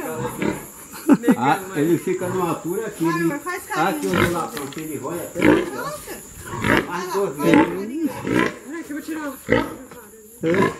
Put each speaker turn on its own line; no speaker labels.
Ele fica numa altura aqui. Aqui onde lá pra ele rola até. Mais 2 vezes.
Peraí que eu vou tirar o foto.